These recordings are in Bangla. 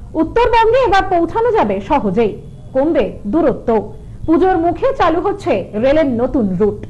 উত্তরবঙ্গে এবার পৌঁছানো যাবে সহজেই, কমবে দূরত্ব। পুজোর মুখে চালু হচ্ছে রেলের নতুন রুট।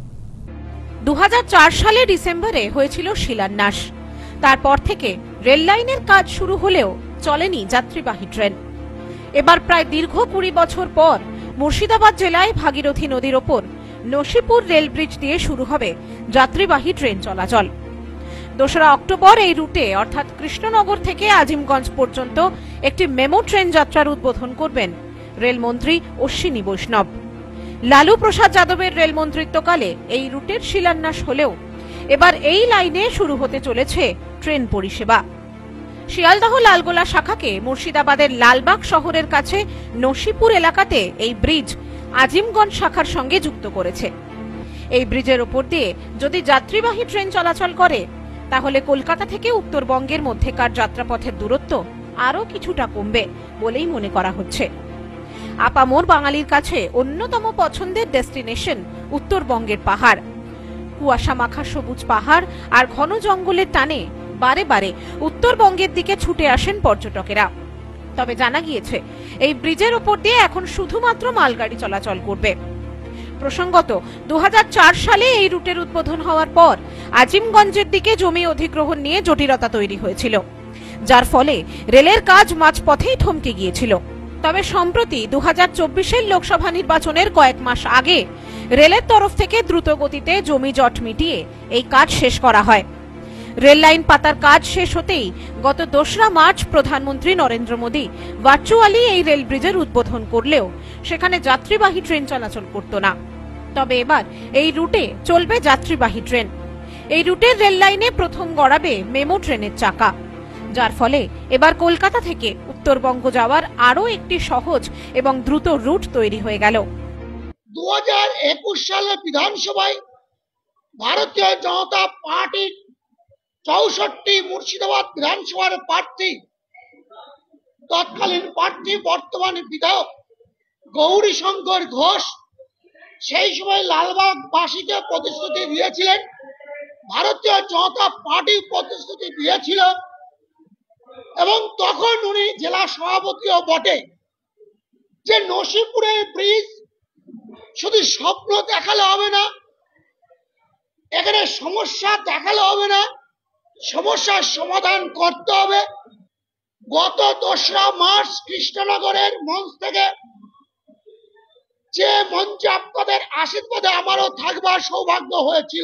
2004 সালে ডিসেম্বরে হয়েছিল শিলান্যাস। তারপর থেকে রেল লাইনের কাজ শুরু হলেও চলেনি যাত্রীবাহী ট্রেন। এবার প্রায় দীর্ঘ 20 বছর পর মুর্শিদাবাদ জেলায় ভাগীরথী নদীর ওপর নসিপুর রেল ব্রিজ দিয়ে শুরু হবে যাত্রীবাহী ট্রেন চলাচল। 2রা অক্টোবর এই রুটে অর্থাৎ কৃষ্ণনগর থেকে আজিমগঞ্জ পর্যন্ত একটি মেমো ট্রেন যাত্রার উদ্বোধন করবেন রেলমন্ত্রী অশ্বিনী বৈষ্ণব। লালু প্রসাদ যাদবের রেলমন্ত্রিত্বকালে এই রুটের শিলান্যাস হলেও এবার এই লাইনে শুরু হতে চলেছে ট্রেন পরিষেবা। শিয়ালদহ লালগোলা শাখাকে মুর্শিদাবাদের লালবাগ শহরের কাছে নসিপুর এলাকাতে এই ব্রিজ আজিমগঞ্জ শাখার সঙ্গে যুক্ত করেছে। এই ব্রিজের ওপর দিয়ে যদি যাত্রীবাহী ট্রেন চলাচল করে তাহলে কলকাতা থেকে উত্তরবঙ্গের মধ্যেকার যাত্রাপথের দূরত্ব আরও কিছুটা কমবে বলেই মনে করা হচ্ছে। আপামোর বাঙালির কাছে অন্যতম পছন্দের ডেস্টিনেশন উত্তরবঙ্গের পাহাড়। কুয়াশা মাখা সবুজ পাহাড় আর ঘন জঙ্গলের টানে বারে বারে উত্তরবঙ্গের দিকে ছুটে আসেন পর্যটকেরা। তবে জানা গিয়েছে এই ব্রিজের ওপর দিয়ে এখন শুধুমাত্র মালগাড়ি চলাচল করবে। প্রসঙ্গত 2004 সালে এই রুটের উদ্বোধন হওয়ার পর আজিমগঞ্জের দিকে জমি অধিগ্রহণ নিয়ে জটিলতা তৈরি হয়েছিল, যার ফলে রেলের কাজ মাঝপথেই থমকে গিয়েছিল। তবে সম্প্রতি 2024 লোকসভা নির্বাচনের কয়েক মাস আগে রেলের তরফ থেকে দ্রুত গতিতে জমি জট মিটিয়ে এই কাজ শেষ করা হয়। রেল লাইন পাতার কাজ শেষ হতেই গত 2রা মার্চ প্রধানমন্ত্রী নরেন্দ্র মোদী ভার্চুয়ালি এই রেল ব্রিজের উদ্বোধন করলেও সেখানে যাত্রীবাহী ট্রেন চলাচল করত না। তবে এবার এই রুটে চলবে যাত্রীবাহী ট্রেন। এই রুটের রেল লাইনে প্রথম গড়াবে মেমো ট্রেনের চাকা, যার ফলে এবার কলকাতা থেকে উত্তরবঙ্গ যাওয়ার আরও একটি সহজ এবং দ্রুত রুট তৈরি হয়ে গেল। 2021 সালে বিধানসভায় ভারতীয় জনতা পার্টির 64 মুর্শিদাবাদ বিধানসভার প্রার্থী, তৎকালীন প্রার্থী বর্তমানে বিধায়ক গৌরী শঙ্কর ঘোষ সেই সময় লালবাগবাসীকে প্রতিশ্রুতি দিয়েছিলেন, ভারতীয় জনতা পার্টি প্রতিশ্রুতি দিয়েছিল এবং তখন উনি জেলা সভাপতিও বটে, যে নসিপুরের ব্রিজ শুধু স্বপ্ন দেখালে হবে না, এখানে সমস্যা দেখালে হবে না, সমস্যার সমাধান করতে হবে। গত 2রা মার্চ কৃষ্ণনগরের মঞ্চ থেকে যে মঞ্চে আপনাদের আশীর্বাদে আমারও থাকবার সৌভাগ্য হয়েছিল,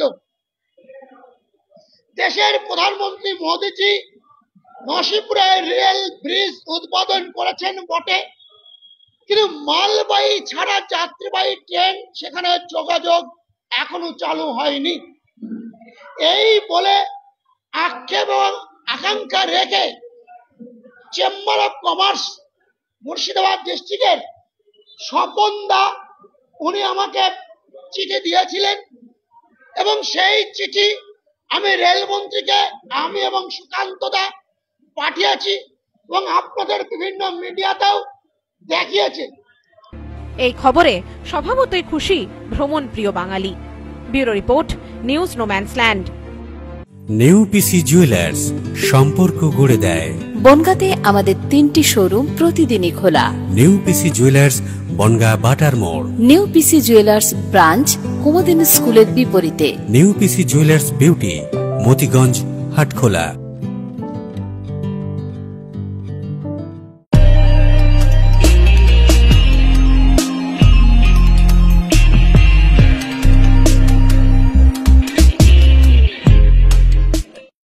দেশের প্রধানমন্ত্রী মোদীজি নসিপুরে রেল ব্রিজ উদ্বোধন করেছেন বটে, কিন্তু মালবাহী ছাড়া যাত্রীবাহী ট্রেন সেখানে যোগাযোগ এখনো চালু হয়নি। এই বলে আক্ষেপ এবং আকাঙ্ক্ষা রেখে চেম্বার অফ কমার্স মুর্শিদাবাদ ডিস্ট্রিক্টের স্বপন দা উনি আমাকে চিঠি দিয়েছিলেন এবং সেই চিঠি আমি রেলমন্ত্রীকে আমি এবং সুকান্ত দা পাঠিয়েছি এবং আপনাদের বিভিন্ন মিডিয়াতেও দেখিয়েছে। এই খবরে স্বভাবতই খুশি ভ্রমণ প্রিয় বাঙালি। Bureau report, news no man's land. New PC jewellers, সম্পর্ক গড়ে দেয়। বনগাঁতে আমাদের 3টি শোরুম প্রতিদিনই খোলা। নিউ পিসি জুয়েলার্স, বনগাঁ বাটার মোড়। New PC jewellers branch Kumudini স্কুলের বিপরীতে। New PC jewellers beauty, Motiganj, Hatkhola.